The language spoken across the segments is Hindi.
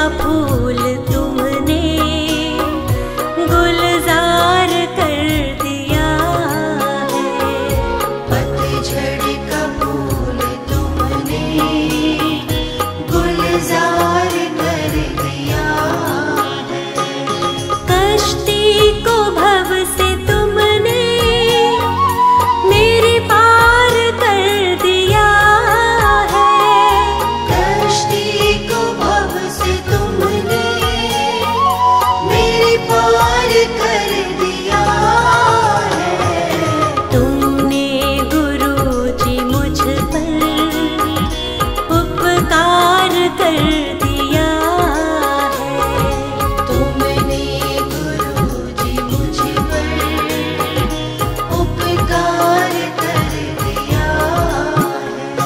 फूल तुमने गुलजार कर दिया है। पतझड़ का फूल तुमने गुलजार कर दिया है। कश्ती को भव से तुमने मेरे पार कर दिया है। कश्ती को भव से तुमने मेरे पार कर दिया है। तुमने गुरुजी मुझ पर उपकार कर दिया है। तुमने गुरुजी मुझ पर उपकार कर दिया है।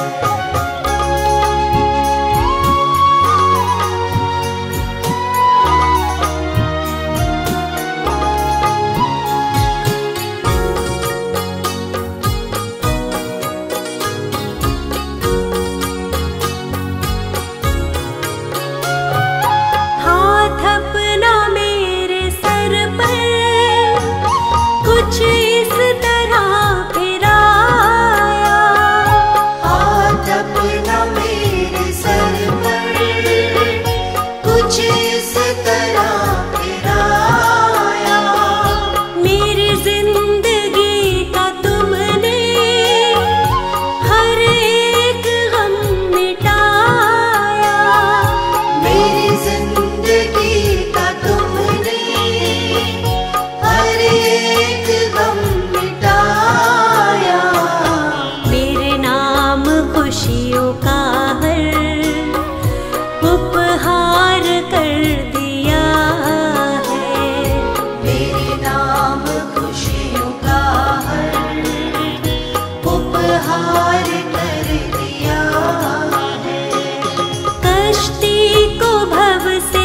हाथ अपना मेरे सर पर कुछ इस तरह फिराया। हाथ अपना मेरे सर पर कुछ इस तरह फिराया। मेरी जिंदगी का तुमने हर एक गम मिटाया। मेरी जिंदगी का तुमने हर एक गम मिटाया। मेरे नाम खुशियों का हर उपहार कर दिया है। मेरे नाम खुशियों का हर उपहार कर दिया है। कश्ती को भव से